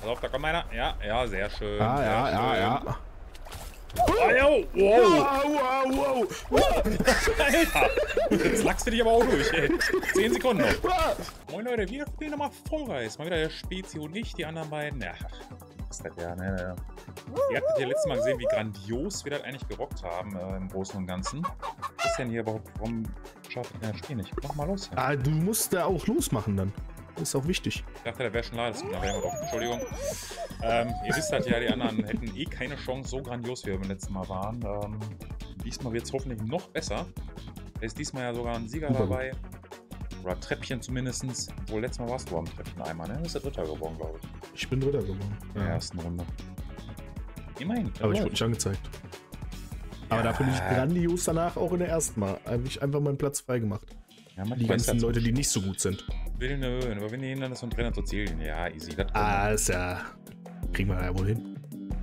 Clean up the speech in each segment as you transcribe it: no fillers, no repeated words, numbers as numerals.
Pass auf, da kommt einer. Ja, ja, sehr schön. Ah, sehr ja, schön. ja, ja. Oh, wow. Wow. Alter, jetzt lagst du dich aber auch durch, ey. 10 Sekunden noch. Moin Leute, wir spielen nochmal Fall Guys. Mal wieder der Spezi und ich, die anderen beiden. Ja, was ist das ja, ne? Ihr habt ja letztes Mal gesehen, wie grandios wir das eigentlich gerockt haben im Großen und Ganzen. Was ist denn hier überhaupt? Warum schaffe ich denn das Spiel nicht? Mach mal los hier. Ah, du musst da auch losmachen dann. Das ist auch wichtig. Ich dachte, der wäre schon da. Deswegen habe ich drauf. Entschuldigung. Ihr wisst halt ja, die anderen hätten eh keine Chance, so grandios wie wir beim letzten Mal waren. Diesmal wird es hoffentlich noch besser. Da ist diesmal ja sogar ein Sieger dabei. Oder Treppchen zumindest. Obwohl, letztes Mal warst du am Treppchen einmal, ne? Du bist der Dritter geworden, glaube ich. Ich bin Dritter geworden. In der ersten Runde. Immerhin. Aber ich wurde nicht angezeigt. Aber dafür bin ich grandios danach auch in der ersten Mal. Habe ich einfach meinen Platz frei gemacht. Ja, die ganzen Leute, die nicht so gut sind. Willen, überwinde Hindernis und Trainer zu zielen. Ja, easy. Das ist ja. Kriegen wir ja wohl hin.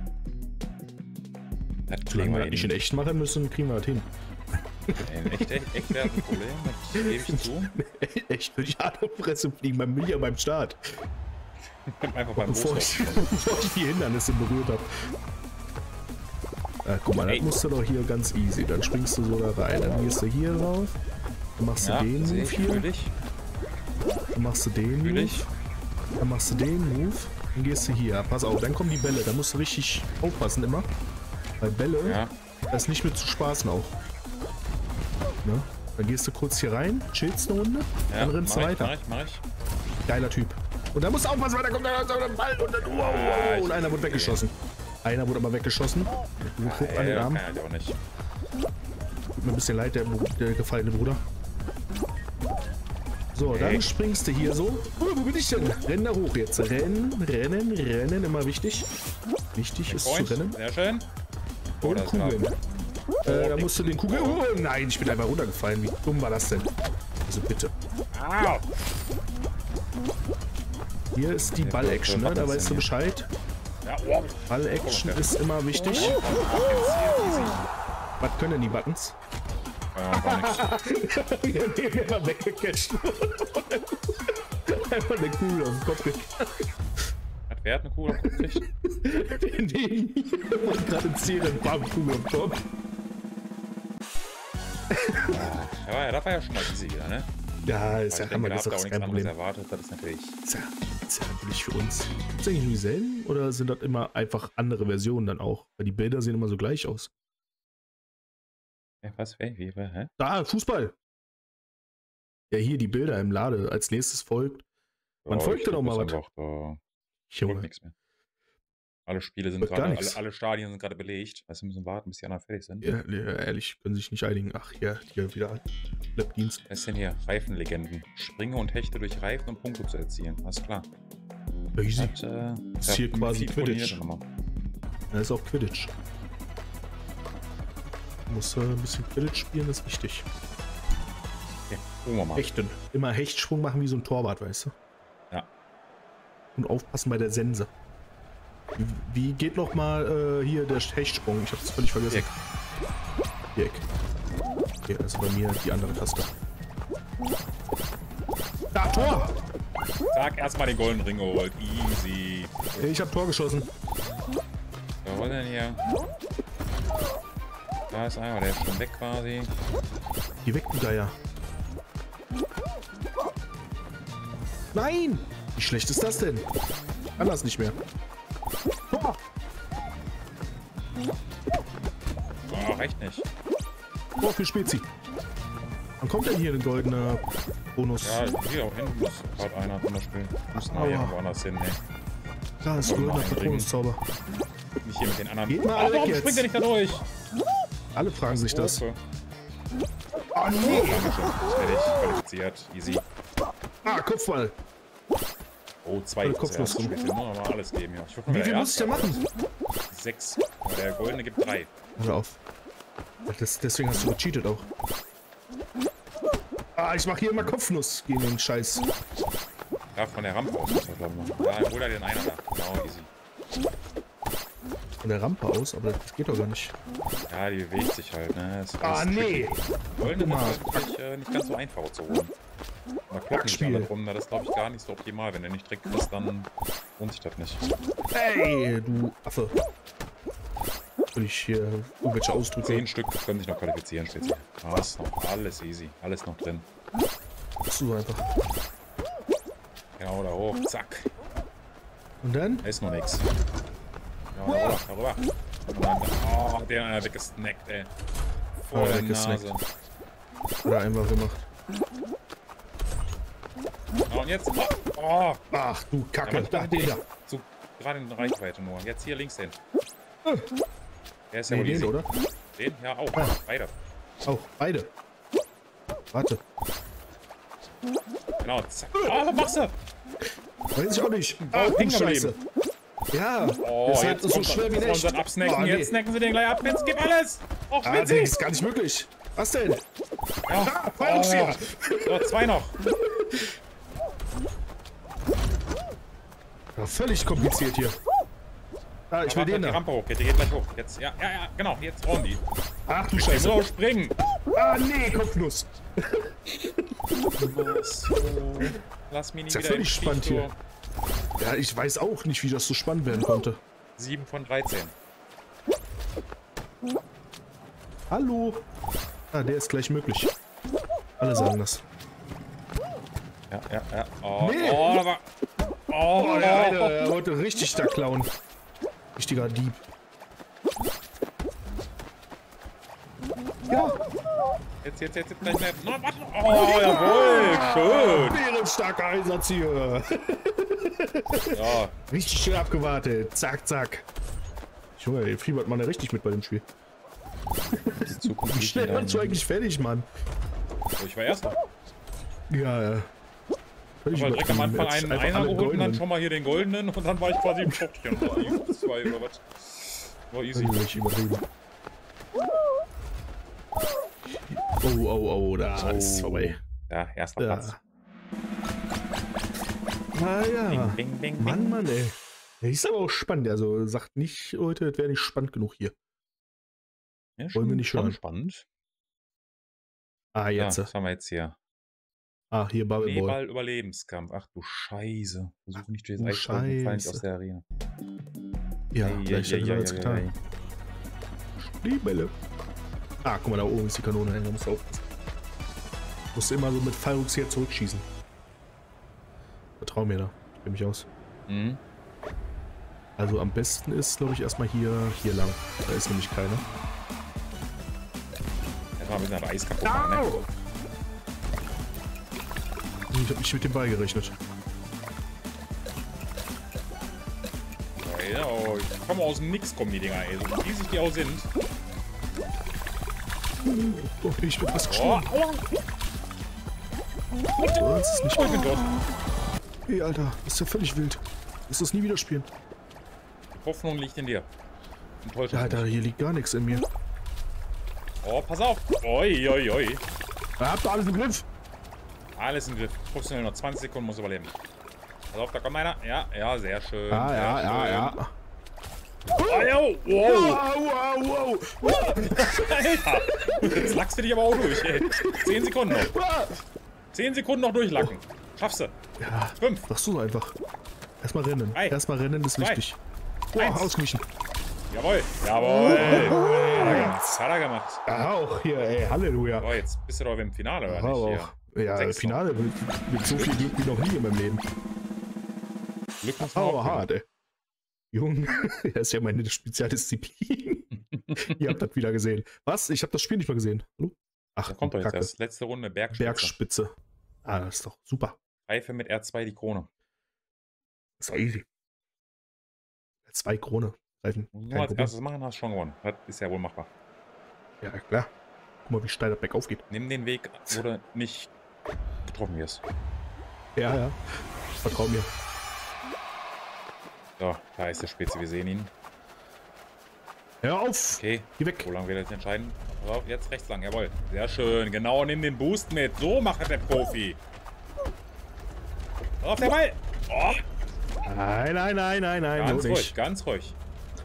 Solange wir das nicht in echt machen müssen, kriegen wir das hin. In echt wäre das ein Problem, das gebe ich zu. Echt würde ich hart auf die Fresse fliegen, beim Milja beim Start. Einfach beim bevor ich die Hindernisse berührt habe. Guck mal, das musst du doch hier ganz easy. Dann springst du so da rein. Dann gehst du hier rauf. Dann machst du den Move hier. Dann machst du den Move. Dann machst du den Move. Dann gehst du hier. Pass auf, dann kommen die Bälle. Da musst du richtig aufpassen immer. Weil Bälle, das ist nicht mit zu spaßen auch. Ne? Dann gehst du kurz hier rein, chillst eine Runde, dann rennst du weiter. Mach ich. Geiler Typ. Und da musst du aufpassen, weil da kommt ein Ball und dann und einer wurde weggeschossen. Einer wurde aber weggeschossen. An den Arm. Auch nicht. Tut mir ein bisschen leid, der gefallene Bruder. So, dann springst du hier so. Oh, wo bin ich denn? Renn da hoch jetzt. Rennen, immer wichtig. Wichtig ist zu rennen. Sehr schön. Und Kugeln. Da musst du den Kugeln... Oh nein, ich bin einfach runtergefallen. Wie dumm war das denn? Also bitte. Hier ist die Ball-Action, ne? Da weißt du Bescheid. Ball-Action ist immer wichtig. Was können denn die Buttons? Gar nichts. Einfach weggecatcht. Einfach eine Kugel auf den Kopf gekriegt. Wer hat eine Kugel auf den Kopf gekriegt? Nee, ich gerade in Ziel und bam, Kugel auf den Kopf. Ja, das war ja schon mal easy wieder, ne? Ja, ist ja hammer, das ist auch kein Problem. Erwartet, das ist natürlich... Ist ja natürlich für uns. Gibt es eigentlich nur dieselben oder sind das immer einfach andere Versionen dann auch? Weil die Bilder sehen immer so gleich aus. Ja, was? Wie? Hä? Da, Fußball! Ja, hier die Bilder im Lade. Als nächstes folgt. Man folgt ja noch mal was. Junge. Nichts mehr. Alle Spiele sind gerade, alle Stadien sind gerade belegt. Also wir müssen warten, bis die anderen fertig sind. Ja, ehrlich, können sich nicht einigen. Ach ja, hier wieder Labdienst. Was ist denn hier? Reifenlegenden. Springe und hechte durch Reifen, um Punkte zu erzielen. Alles klar. Easy. Das ist hier quasi Quidditch. Das ist auch Quidditch. Muss ein bisschen Quidditch spielen, das ist wichtig. Okay, gucken wir mal. Hechten. Immer Hechtsprung machen wie so ein Torwart, weißt du? Ja. Und aufpassen bei der Sense. Wie geht noch mal hier der Hechtsprung? Ich hab's völlig vergessen. Viereck. Okay, also bei mir die andere Taste. Da, Tor! Sag erstmal den goldenen Ring geholt. Easy. Ich hab Tor geschossen. Was war denn hier? Da ist einer, der ist schon weg quasi. Geh weg, du Geier. Nein! Wie schlecht ist das denn? Kann das nicht mehr. Tor! Oh, reicht nicht. Tor für Spezi. Wann kommt denn hier ein goldener Bonus? Ja, hier auch hinten ist gerade einer zum Beispiel. Muss nachher irgendwo anders hin, ne? Da ist goldener Bonuszauber. Nicht hier mit den anderen. Geht mal alle weg jetzt. Springt der nicht da durch? Alle fragen sich das. Oh nee! Fertig, qualifiziert. Easy. Ah, Kopfball. Oh, 2 Kopflos rum. Ich muss aber alles geben hier. Wie viel muss ich da machen? 6. Der goldene gibt 3. Hör auf. Deswegen hast du gecheatet auch. Ah, ich mach hier immer Kopfnuss gegen den Scheiß. Ja, von der Rampe aus. Ja, hol da den einer da. Genau, easy. Von der Rampe aus? Aber das geht doch gar nicht. Ja, die bewegt sich halt, ne? Nee! Goldene ist halt wirklich nicht ganz so einfach zu holen. Da kloppen sich alle drum, das ist glaube ich gar nicht so optimal. Wenn du nicht direkt kriegst, dann lohnt sich das nicht. Hey, du Affe. Will ich hier irgendwelche Ausdrücke? 10 Stück können sich noch qualifizieren, steht hier. Ah, ist noch alles easy. Alles noch drin. So einfach. Genau, da hoch. Zack. Und dann? Da ist noch nichts. Ja, darüber. Und dann, oh, der hat weggesnackt, ey. Vor der Nase. Oder einfach gemacht. Ja, und jetzt. Oh. Ach du Kacke. Da, den da. So, gerade in Reichweite nur. Jetzt hier links hin. Der ist ja Nee, wohl den, easy. oder? Den? Ja, auch. Ah. Beide. Auch, beide. Warte. Genau, zack. Oh, was machst du? Weiß ich auch nicht. Oh, Oh, Scheiße. Ja, Oh, das ist jetzt halt so schwer wie nicht. Absnacken. Oh, nee. Jetzt snacken sie den gleich ab. Jetzt gib alles. Auch Ah, das witzig. ist gar nicht möglich. Was denn? Ja. Ah, Fallschirm. So, 2 noch. Ja, völlig kompliziert hier. Ah, ich will den die da. Rampe hoch. Der geht gleich hoch. Jetzt, ja, genau. Jetzt rollen die. Ach du Ich Scheiße. muss auch springen. Ah, nee, Kopfnuss. So. Lass mich nicht Ist ja wieder völlig im Stich, spannend du. hier. Ja, ich weiß auch nicht, wie das so spannend werden konnte. 7 von 13. Hallo. Ah, der ist gleich möglich. Alle sagen das. Ja. Oh, Nee. oh, aber. Oh, Oh, der eine, der wollte richtig da klauen. Richtiger Dieb. Ja. Jetzt gleich mehr. No, warte. Oh, jawohl. Schön. Bärenstarker Einsatz hier. Ja. Richtig schön abgewartet. Zack, zack. Junge, ey, fiebert man ja richtig mit bei dem Spiel. Die Zukunft Wie schnell warst du eigentlich fertig, Mann? Ich war Erster. Ja. Ich habe direkt am Anfang einen Einer geholt und dann schon mal hier den goldenen und dann war ich quasi im Schottchen. 2 oder was. War easy. Nicht überreden. Oh, da ist vorbei. Ja, erster Platz. Naja. Bing, bing, bing. Mann, ey. Der ist aber auch spannend. Also sagt nicht, Leute, das wäre nicht spannend genug hier. Ja, Wollen wir nicht schon hören. spannend. Ah, Ja, jetzt. was haben wir jetzt hier? Ah, hier Bubble Ball. Schneeball-Überlebenskampf. Ach du Scheiße. Versuche nicht durch das Du Eis zu fallen, nicht Scheiße. aus der Arena. Ja, gleich hätten wir jetzt getan. Schneebälle. Ah, guck mal, da oben ist die Kanone. Da musst du aufpassen. Musst du immer so mit Fallrucks hier zurückschießen. Vertrau mir da. Ich kenn mich aus. Mhm. Also am besten ist, glaube ich, erstmal hier lang. Da ist nämlich keiner. Jetzt mal ein bisschen das Eis kaputt machen, ne? Ich habe nicht mit dem Ball gerechnet. Genau, ich komme aus dem Nix, kommen die Dinger, ey. So riesig die auch sind. Oh, ich bin fast Oh, gestorben. aua. Oh, das ist nicht Ich bin tot. Hey, Alter, das ist ja völlig wild. Willst du das nie wieder spielen? Hoffnung liegt in dir. Enttäuscht Ja, mich Alter, nicht. hier liegt gar nichts in mir. Oh, pass auf. Oi, oi, oi. Da habt ihr alles im Griff. Alles im Griff. Professionell noch 20 Sekunden, muss überleben. Pass auf, da kommt einer. Ja, sehr schön. Ja. Ja. Oh, yo, wow. Wow. Alter. Jetzt lackst du dich aber auch durch, ey. 10 Sekunden noch. 10 Sekunden noch durchlacken. Schaffst du. Ja, 5. sagst du einfach. Erstmal rennen. Drei. Erstmal rennen ist 2. wichtig. Boah, 1. ausgewichen. Jawohl. Hat er gemacht. Ja, auch hier, ey, Halleluja. Oh, jetzt bist du doch im Finale, oder Aber nicht? auch. Ja, Sechs Finale mit so viel Glück wie noch nie in meinem Leben. Glück muss man Aber auch hart, ey. Junge, das ist ja meine Spezialdisziplin. Ihr habt das wieder gesehen. Was? Ich habe das Spiel nicht mal gesehen. Hallo? Ach, Da kommt doch jetzt Kacke. erst. Letzte Runde Bergspitze. Bergspitze. Ah, das ist doch super. Reife mit R2 die Krone. Das ist doch easy. 2 Krone. Reifen. Nur Kein als Problem. erstes machen, hast du schon gewonnen. Das ist ja wohl machbar. Ja, klar. Guck mal, wie steil das bergauf geht. Nimm den Weg, wo du nicht getroffen wirst. Ja. Vertrau mir. So, da ist der Spitze, wir sehen ihn. Hör auf! Okay, Geh weg. wo lang wir das entscheiden? Pass auf, jetzt rechts lang, jawohl. Sehr schön, genau, nimm den Boost mit. So macht der Profi. Pass auf, der Ball! Oh, Nein. ganz so ruhig, nicht. ganz ruhig.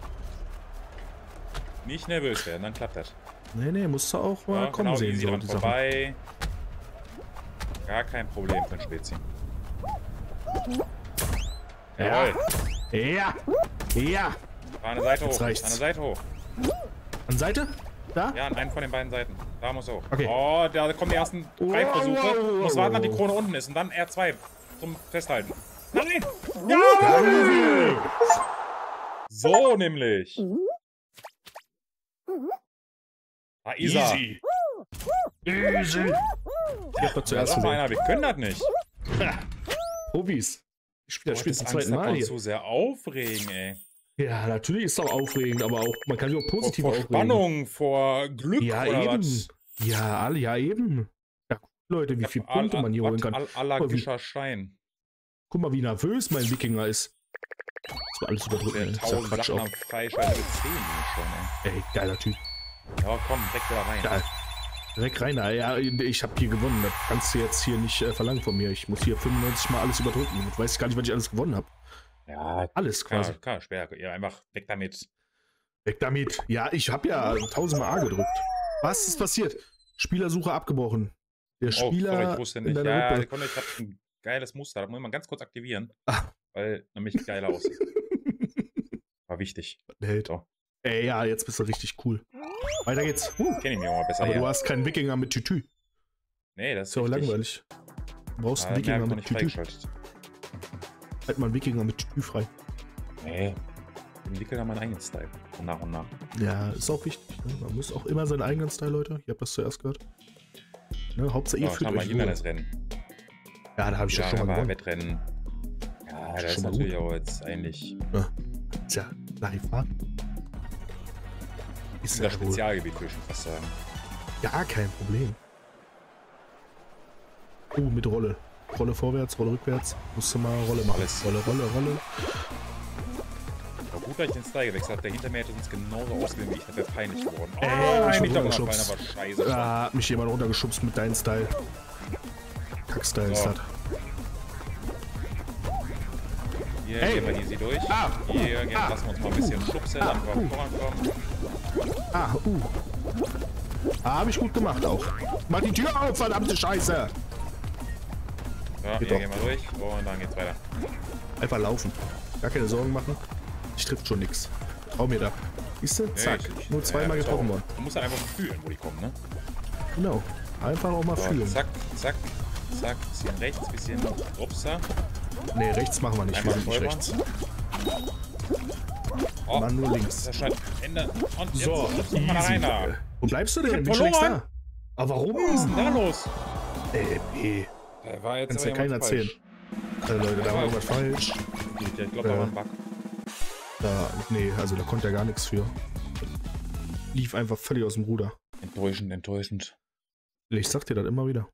Nicht nervös werden, dann klappt das. Nee, musst du auch mal Ja, kommen genau, sehen. easy So, dran die Sachen. vorbei. Gar kein Problem für ein Spezi. Ja. Jawohl. Ja. Ja. War eine Seite Jetzt hoch. reicht's. Eine Seite hoch. An Seite? Da? Ja, an einen von den beiden Seiten. Da muss er hoch. Okay. Oh, da kommen die ersten 3 Versuche. wow, Muss wow, warten, dass die wow. Krone unten ist und dann R2 zum Festhalten. Nein! Ja! So nämlich. Da ist er. Easy. Easy. Ich hab doch Ja, zuerst sag mal gesehen. einer, wir können das nicht. Profis. Ich spiele das Spiel zum zweiten Mal hier. so sehr aufregen, ey. Ja, natürlich ist es auch aufregend, aber auch, man kann sich auch positiv Vor aufregen. Spannung, vor Glück Ja, oder eben. was? Ja, alle, ja, eben. Ja, Leute, wie viele Punkte man hier holen kann. Allergischer Stein. Guck mal, wie nervös mein Wikinger ist. Das war alles überdrücken. Der Das ist ja 1000 Quatsch Sachen auch. am Freischalter mit 10 schon, Ey, geiler Typ. ey. Ja, komm, direkt wieder rein. Geil. Direkt rein. Ja, ich habe hier gewonnen. Das kannst du jetzt hier nicht verlangen von mir. Ich muss hier 95 Mal alles überdrücken. Du weißt gar nicht, was ich alles gewonnen habe. Ja, Alles quasi. klar, schwer. Ja, einfach weg damit. Weg damit. Ja, ich habe ja 1000-mal A gedrückt. Was ist passiert? Spielersuche abgebrochen. Der Spieler sorry, ich wusste in nicht. deiner Ja, Gruppe. Sekunde, ich hab ein geiles Muster. Das muss man ganz kurz aktivieren. Ah. Weil nämlich geiler aussieht. War wichtig. Hält. So. Ey, ja, jetzt bist du richtig cool. Weiter geht's. Kenn ich mich auch mal besser Aber her. du hast keinen Wikinger mit Tütü. Nee, das Ist ja auch richtig. langweilig. Du brauchst Ja, einen mehr hab Wikinger ich noch mit nicht Tütü. freigeschaltet. Halt mal einen Wikinger mit Tütü frei. Nee. Ich entwickle da meinen eigenen Style. Und nach und nach. Ja, ist auch wichtig. Ne? Man muss auch immer seinen eigenen Style, Leute. Ihr habt das zuerst gehört. Ne? Hauptsache, ihr So, fühlt haben wir euch wohl. Hindernisrennen. Ja, da habe ich ja schon mal gewonnen. Wettrennen. Ja, das ist Schon mal natürlich auch jetzt eigentlich Tja, Larifat. Ist das ja wohl Spezialgebiet, würde ich schon fast sagen. gar kein Problem. Oh, mit Rolle. Rolle vorwärts, Rolle rückwärts. Musst du mal Rolle machen. Alles. Rolle, Rolle, Rolle. Aber gut, dass ich den Style gewechselt habe. Der hinter mir hätte uns genauso ausgesehen wie ich. Das wäre peinlich geworden. Oh, ich nein, bin nicht da runtergeschubst. runterfallen, aber scheiße. Da hat mich jemand runtergeschubst mit deinem Style. Kack-Style ist So. das. Hier Hey. gehen wir easy durch. Ah. Hier gehen, lassen wir uns mal ein bisschen schubsen, damit wir vorankommen. Ah, habe ich gut gemacht auch. Mach die Tür auf, verdammte Scheiße. So, hier Geht gehen doch. wir durch und dann geht's weiter. Einfach laufen. Gar keine Sorgen machen. Ich trifft schon nix. Trau mir da. Siehst du? Zack. Nur zweimal getroffen worden. Du musst halt einfach fühlen, wo die kommen, ne? Genau. Einfach auch mal So, fühlen. zack, zack, zack. Bisschen rechts, bisschen upsa. Ne, rechts machen wir nicht. Wir Einmal sind nicht Vollbrand. rechts. Oh, Mann, nur links. das scheint Ende. Und jetzt So, schlüpft mal da rein da. Wo bleibst du denn? hab Bin schon längst verloren. da. Aber warum? Was ist denn da los? B. Da war jetzt Kannst ja aber keiner jemand erzählen. falsch. Leute, da war irgendwas falsch. Ja, ich glaube, da war ein Bug. Da, nee, also da konnte er gar nichts für. Lief einfach völlig aus dem Ruder. Enttäuschend, enttäuschend. Ich sag dir das immer wieder.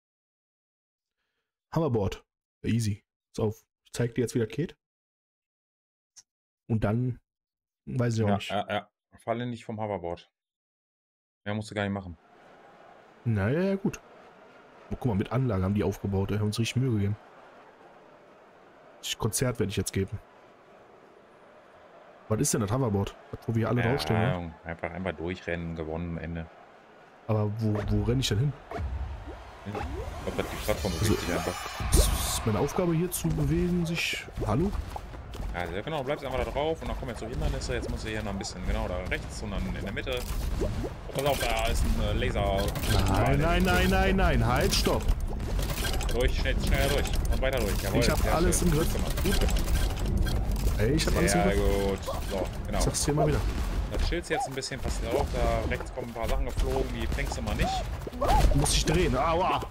Hoverboard. Easy. Pass auf. Ich zeig dir jetzt, wie das geht. Und dann weiß ich auch nicht. Ja. Falle nicht vom Hoverboard. Ja, musst du gar nicht machen. Naja, gut. Oh, guck mal, mit Anlage haben die aufgebaut. Die haben uns richtig Mühe gegeben. Konzert werde ich jetzt geben. Was ist denn das Hoverboard? Das, wo wir alle draufstehen, ne? Ahnung. Einfach durchrennen, gewonnen am Ende. Aber wo renne ich denn hin? Ich glaube, die Plattform bewegt sich einfach. Ist meine Aufgabe hier zu bewegen, sich... Hallo? Ja, genau, bleibst einfach da drauf und dann kommen jetzt so Hindernisse. Jetzt musst du hier noch ein bisschen, genau, da rechts und dann in der Mitte. Oh, pass auf, da ist ein Laser. Nein. Halt, stopp. Durch, schneller durch und weiter durch. Jawohl, Ich hab sehr alles schön. im Griff. Gut gemacht. Ey, ich hab alles im Sehr Griff. gut. So, genau. Ich sag's dir mal wieder. Da chillst jetzt ein bisschen, passt auf. Da rechts kommen ein paar Sachen geflogen, die fängst du mal nicht. Du musst dich drehen. Aua.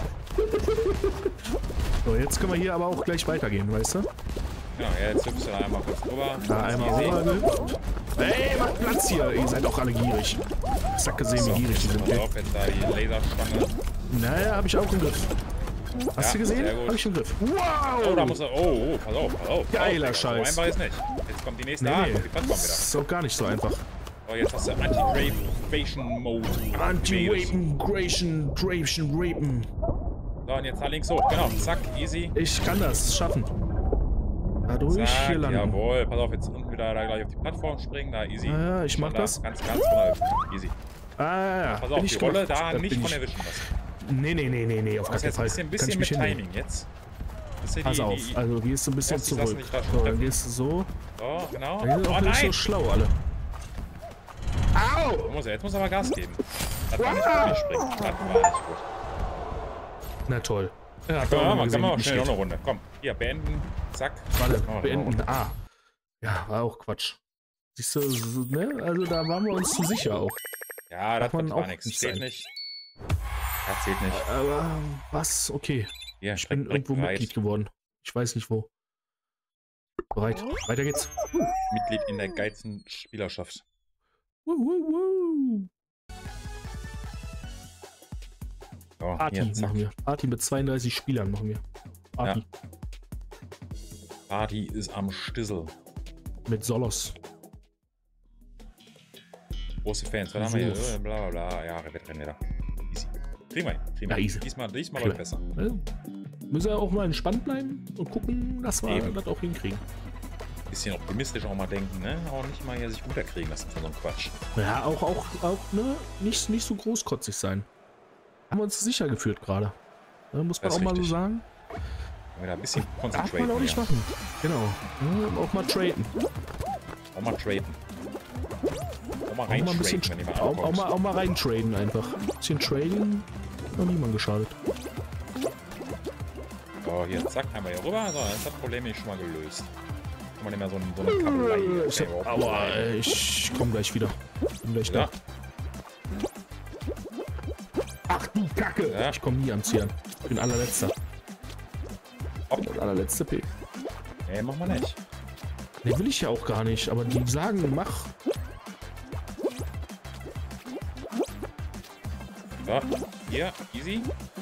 So, jetzt können wir hier aber auch gleich weitergehen, weißt du? Genau, ja, jetzt hüpfst du da einmal kurz drüber. Da einmal Easy. rüber gehüpft. Ey, macht Platz hier. Ihr seid auch alle gierig. Ich hab gesehen, wie gierig die sind. Pass auf, jetzt da die Laserstange. Naja, hab ich auch im Griff. Hast du gesehen? sehr gut. Hab ich im Griff. Wow! Oh, da muss er. Oh, pass auf. Geiler So Scheiß. einfach ist nicht. Jetzt kommt die nächste. Nee, kommt nee. die Plattform wieder. Das ist auch gar nicht so einfach. Oh, jetzt hast du Anti-Ravation-Mode. Anti-Rapen, Rapen. So, und jetzt da links hoch. Genau, zack, easy. Ich kann das schaffen. Dadurch Zack, hier landen. jawohl. Pass auf, jetzt unten wieder da gleich auf die Plattform springen. Da, easy. Ja, ich mach Und da das. Ganz runter. Easy. Ah, ja. Pass auf, Bin ich die Rolle gemacht. da Das nicht bin von ich. erwischen lassen. Nee, auf gar keinen Fall. Ein bisschen mit Timing jetzt. Pass auf, also gehst du ein bisschen zurück. So, dann gehst du so. So, genau. Dann sind auch nicht so schlau alle. Au! Jetzt muss er aber Gas geben. Das war nicht gut, springen. Das war nicht gut. Na toll. Ja, können wir auch schnell noch eine Runde. Komm, hier, beenden. Zack. Warte, beenden. Ah. Ja, war auch Quatsch. Siehst du, ne? Also da waren wir uns zu sicher auch. Ja, das war nichts. Zählt nicht. Das zählt nicht. Aber was? Okay. Ja, ich bin irgendwo Mitglied geworden. Ich weiß nicht wo. Bereit. Weiter geht's. Mitglied in der geilsten Spielerschaft. So, Party machen wir. Party mit 32 Spielern machen wir. Party. Ja. Party ist am Stissel. Mit Solos. Große Fans. Was haben wir hier? Bla bla bla. Ja, Wettrennen wieder. Easy. Kriegen wir. Ja, easy. Diesmal läuft besser. Müssen wir auch mal entspannt bleiben und gucken, dass wir das auch hinkriegen. Bisschen optimistisch auch mal denken, ne? Auch nicht mal hier sich runterkriegen lassen von so einem Quatsch. Ja, auch ne? Nicht so großkotzig sein. Haben wir uns sicher geführt gerade. Da muss man auch mal so sagen. Wieder ein bisschen darf man auch nicht machen. Genau. Ja, auch mal traden. Auch mal traden. Auch mal rein traden, auch mal rein traden einfach. Ein bisschen Trading hat niemand geschadet. So, hier, zack, einmal hier rüber. So, das ist das Problem nicht schon mal gelöst. Kann man nicht mehr so eine Kabelei. Aber ich komme gleich wieder. Bin gleich da. Ach du Kacke! Ja. Ich komme nie am Ziel an. Ich bin allerletzter. Das allerletzte P. Nee, mach mal nicht. Nee, will ich ja auch gar nicht, aber die sagen, mach. So, hier, easy.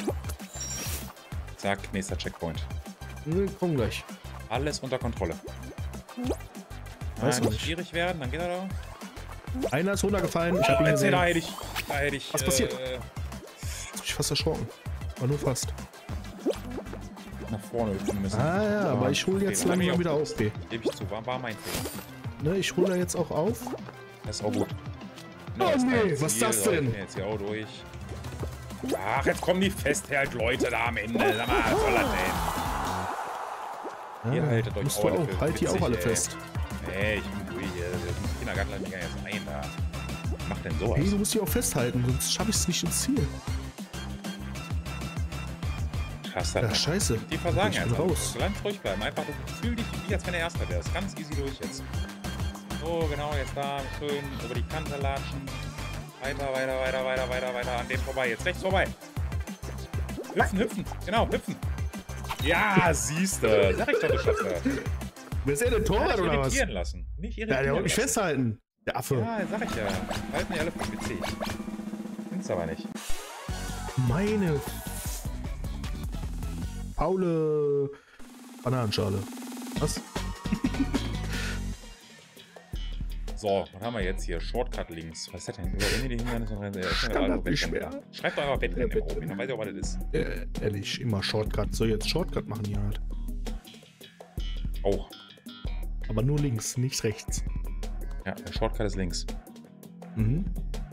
Zack, nächster Checkpoint. Komm gleich. Alles unter Kontrolle. Weiß nicht schwierig werden, dann geht er da. Einer ist runtergefallen. Ich hab ihn gesehen. Da hätte ich. Was passiert? Hab ich fast erschrocken. War nur fast. Nach vorne hüpfen müssen. Ah ja, aber ich hole jetzt langsam wieder auf, B. Gebe ich zu, war mein Fehler. Ne, ich hole da jetzt auch auf. Das ist auch gut. Oh nee, was ist das denn? Jetzt hier auch durch. Ach, jetzt kommen die Festhalt-Leute da am Ende. Sag mal, was soll das denn? Ihr haltet euch auch alle halt die auch alle fest. Nee, ich bin durch. Die Kindergartner liegen jetzt ein da. Was macht denn sowas? Hey, du musst die auch festhalten, sonst schaffe ich es nicht ins Ziel. Krass, ja, scheiße. Die versagen jetzt einfach. Raus. Ganz ruhig bleiben. Einfach, fühl dich wie als wenn der Erste wärst. Ganz easy durch jetzt. So, genau, jetzt da schön über die Kante latschen. Weiter, an dem vorbei. Jetzt rechts vorbei. Hüpfen. Genau, hüpfen. Ja, siehste. Sag ich doch, du schaffst das. Wer ist der denn Torwart oder was? Lassen. Nicht irritieren ja, der wollte mich festhalten. Der Affe. Ja, sag ich ja. Halten die alle vom PC. Find's aber nicht. Meine faule Bananenschale. Was? So, was haben wir jetzt hier? Shortcut links. Was ist das denn? Überwinde die Hindernisse und schwer. Schreibt doch einfach Wettrennen oben. Dann weiß ich auch, was das ist. Ehrlich, immer Shortcut. Soll jetzt Shortcut machen hier halt. Auch. Aber nur links, nicht rechts. Ja, der Shortcut ist links. Mhm.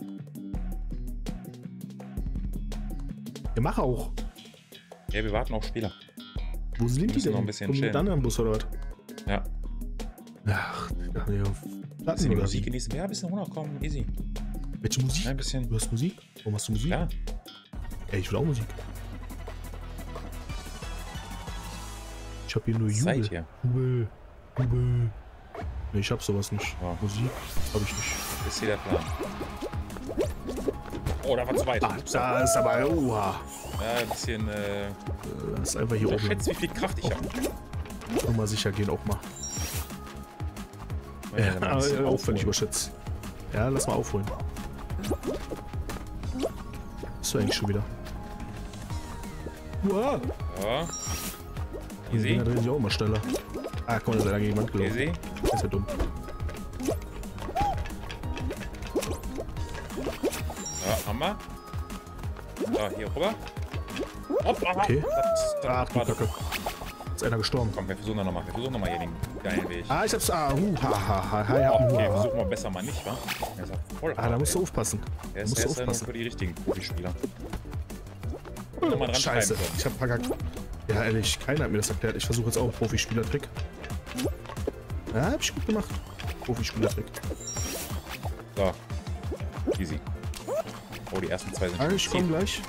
Ja, mach auch. Ja, wir warten auf Spieler. Wo sind die denn? Noch ein bisschen chillen. Mit anderen Bus oder was? Ja. Ach, ja. Bisschen die Musik genießen. Ja, ein bisschen runterkommen. Easy. Welche Musik? Ein bisschen. Du hast Musik? Warum hast du Musik? Ja. Ey, ich will auch Musik. Ich hab hier nur Jubel. Hier. Jubel. Nee, ich hab sowas nicht. Ja. Musik hab ich nicht. Ist hier der Plan. Oh, da war zweit. Ach, da ist aber... Oha. Ja, ein bisschen... das ist einfach hier oben. Schätzt, wie viel Kraft ich habe. Nur mal sicher gehen auch mal. Ja, auch völlig überschätzt. Ja, lass mal aufholen. Bist du eigentlich schon wieder? Wow. Ja. Easy. Da drehen sich auch immer schneller. Ah, guck mal, da ist einer gegen die Wand gelaufen. Easy. Das ist ja dumm. Ja, haben wir. So, hier rüber. Hopp, okay. Ach, die Kacke. Ist einer gestorben. Komm, wir versuchen nochmal. hier den geilen Weg. Ah, ich hab's. Okay, versuchen wir besser mal nicht, wa? Da musst du aufpassen. Der ist nur für die richtigen Profispieler. Nochmal dran Scheiße, schreiben. ich hab verkackt. Ja, ehrlich, keiner hat mir das erklärt. Ich versuche jetzt auch einen Profispielertrick. Ja, hab ich gut gemacht. Profispielertrick. So. Easy. Oh, die ersten zwei sind schon. Ich komm gleich.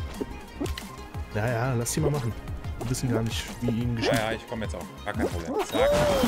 Ja, lass die mal machen. Wir wissen gar nicht, wie ihnen geschieht. Ja, ich komme jetzt auch. Gar kein Problem. Zack.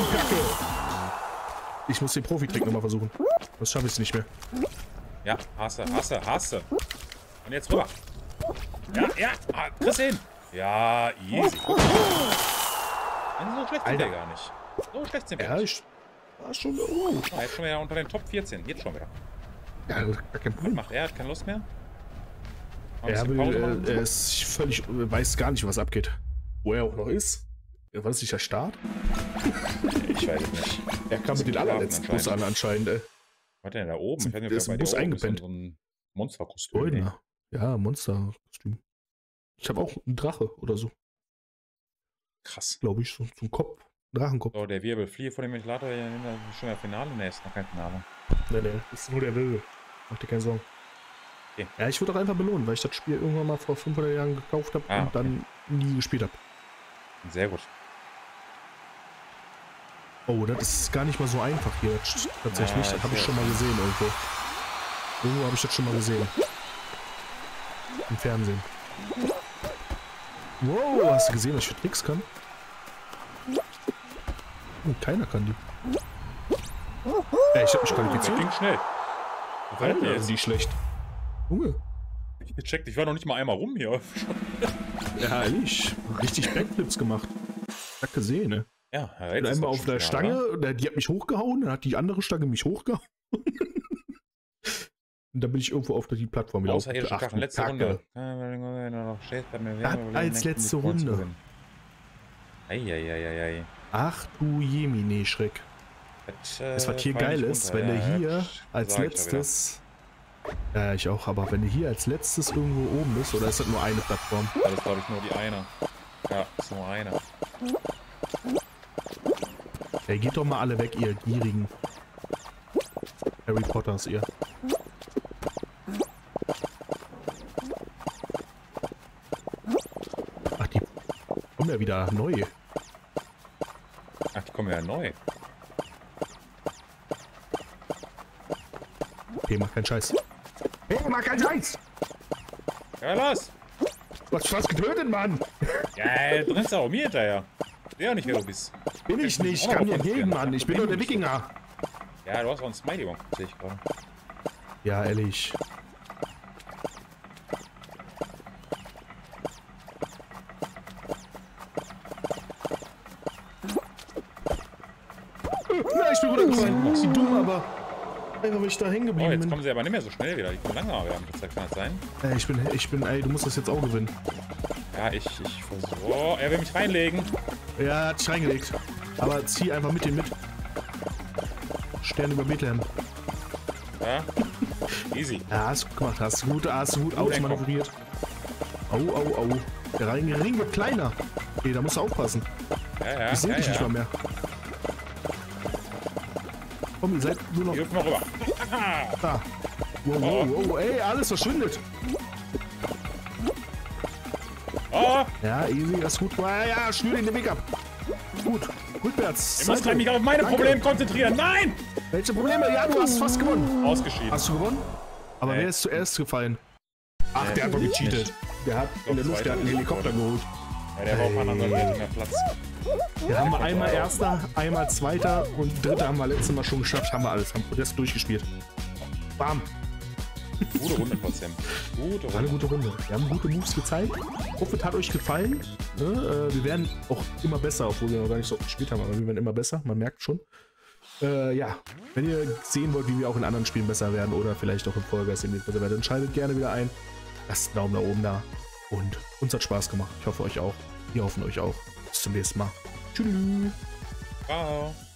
Ich muss den Profi-Trick nochmal versuchen. Das schaffe ich nicht mehr. Ja, hasse. Und jetzt rüber. Ja, kriegst hin. Ja, easy. So schlecht sind wir gar nicht. So schlecht sind wir Ja, nicht. ich war schon... Jetzt schon wieder unter den Top 14. Jetzt schon wieder. Ja, gar kein Problem. Macht er? Hat keine Lust mehr? Er ist völlig... weiß gar nicht, was abgeht. Wo er auch noch ist. War das nicht der Start? Ich weiß es nicht. Er kam mit den allerletzten Bus an anscheinend, ey. Was denn da oben? Ich weiß nicht, Der ist im Bus eingepennt. So ein Monsterkostüm. Ja, Monsterkostüm. Ich habe auch einen Drache oder so. Krass. Glaube ich, so ein Kopf. Drachenkopf. So, der Wirbel flieht vor dem Ventilator. Schon der Finale? Ne, ist noch kein Finale. Nee, das ist nur der Wirbel. Mach dir keine Sorgen. Okay. Ja, ich wurde auch einfach belohnt, weil ich das Spiel irgendwann mal vor 500 Jahren gekauft habe und dann nie gespielt habe. Sehr gut. Oh, das ist gar nicht mal so einfach hier. Tatsächlich, das habe ich schon mal gesehen irgendwo. Irgendwo habe ich das schon mal gesehen. Im Fernsehen. Wow, hast du gesehen, was ich für Tricks kann? Oh, keiner kann die. Ey, ich hab mich qualifiziert. Das ging schnell. Alter, ist die schlecht. Junge. Ich gecheckt, ich war noch nicht mal einmal rum hier. Ja, ehrlich. Richtig Backflips gemacht. Hab gesehen, ne? Ja, ich bin einmal auf der Stange, oder? Die hat mich hochgehauen, dann hat die andere Stange mich hochgehauen. Und dann bin ich irgendwo auf die Plattform wieder aufgeachtet. Letzte Runde. Als letzte Runde. Eieieiei. Ach du Jemine, Schreck. Das, was hier geil ist, wenn der hier als letztes... Ja, ich auch, aber wenn der hier als letztes irgendwo oben ist, oder ist das nur eine Plattform? Das ist, glaube ich, nur die eine. Ja, ist nur eine. Ey, geht doch mal alle weg, ihr gierigen Harry Potters, ihr. Ach, die kommen ja wieder neu. Ach, die kommen ja neu. Okay, mach keinen Scheiß. Hey, mach keinen Scheiß! Ja, los! Du hast fast getötet, Mann! Ja, du rennst auch mir hinterher. Ich sehe auch nicht, wer du bist. Bin ich nicht, ich kann dir gegen, Mann. Ich bin nur der Wikinger. Ja, du hast auch einen Smiley-Bon, sehe ich gerade. Ja, ehrlich. Ja, ich bin runtergefallen. Sie dumm, aber einfach, weil ich da hängen geblieben bin. Jetzt kommen sie aber nicht mehr so schnell wieder. Die kommen langsamer wieder mit der Zeit, kann das sein? Ey, du musst das jetzt auch gewinnen. Ja, ich versuche. Oh, er will mich reinlegen. Ja, er hat dich reingelegt. Aber zieh einfach mit ihm mit. Stern über Bethlehem. Ja. Easy. Ja, hast du gut gemacht. Hast du gut ausmanövriert. Au. Der Ring wird kleiner. Okay, da musst du aufpassen. Ja. Ich seh dich nicht mal mehr. Komm, ihr seid nur noch... Hier mal rüber. Da. Wow, ey, alles verschwindet. Oh. Ja, easy, das ist gut. Ja, schnür den Weg ab. Gut, rückwärts. Ich muss mich auf meine Probleme konzentrieren. Nein! Welche Probleme? Ja, du hast fast gewonnen. Ausgeschieden. Hast du gewonnen? Aber wer ist zuerst gefallen? Ach, der hat doch gecheatet. Der hat in der Luft, der hat einen Helikopter geholt. Ja, der war auf anderen Seite mehr Platz. Wir haben einmal Erster, einmal Zweiter und Dritter haben wir letztes Mal schon geschafft. Haben wir alles, haben das durchgespielt. Bam. Gute Runde trotzdem. War eine gute Runde. Wir haben gute Moves gezeigt. Ich hoffe, es hat euch gefallen. Wir werden auch immer besser, obwohl wir noch gar nicht so oft gespielt haben, aber wir werden immer besser, man merkt schon. Ja, wenn ihr sehen wollt, wie wir auch in anderen Spielen besser werden oder vielleicht auch in Fall Guys demnächst besser werden, dann schaltet gerne wieder ein. Lasst einen Daumen nach oben da. Und uns hat Spaß gemacht. Ich hoffe euch auch. Wir hoffen euch auch. Bis zum nächsten Mal. Tschüss. Ciao.